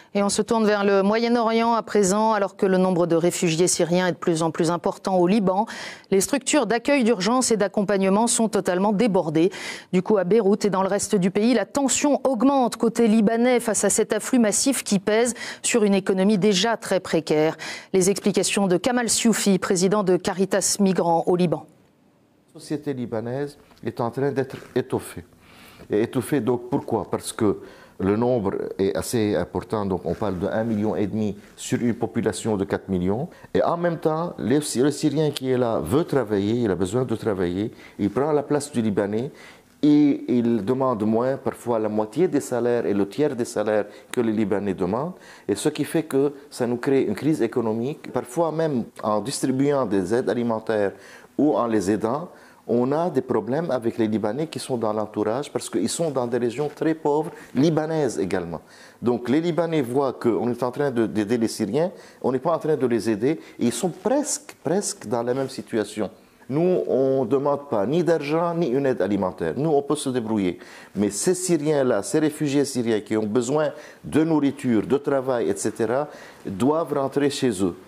Et on se tourne vers le Moyen-Orient à présent, alors que le nombre de réfugiés syriens est de plus en plus important au Liban. Les structures d'accueil d'urgence et d'accompagnement sont totalement débordées. Du coup, à Beyrouth et dans le reste du pays, la tension augmente côté libanais face à cet afflux massif qui pèse sur une économie déjà très précaire. Les explications de Kamal Sioufi, président de Caritas Migrants au Liban. La société libanaise est en train d'être étoffée. Et étoffée, donc pourquoi? Parce que le nombre est assez important, donc on parle de 1,5 million sur une population de 4 millions. Et en même temps, le Syrien qui est là veut travailler, il a besoin de travailler, il prend la place du Libanais et il demande moins, parfois la moitié des salaires et le tiers des salaires que les Libanais demandent. Et ce qui fait que ça nous crée une crise économique. Parfois même en distribuant des aides alimentaires ou en les aidant, on a des problèmes avec les Libanais qui sont dans l'entourage parce qu'ils sont dans des régions très pauvres, libanaises également. Donc les Libanais voient qu'on est en train d'aider les Syriens, on n'est pas en train de les aider, et ils sont presque dans la même situation. Nous, on ne demande pas ni d'argent, ni une aide alimentaire. Nous, on peut se débrouiller. Mais ces Syriens-là, ces réfugiés syriens qui ont besoin de nourriture, de travail, etc., doivent rentrer chez eux.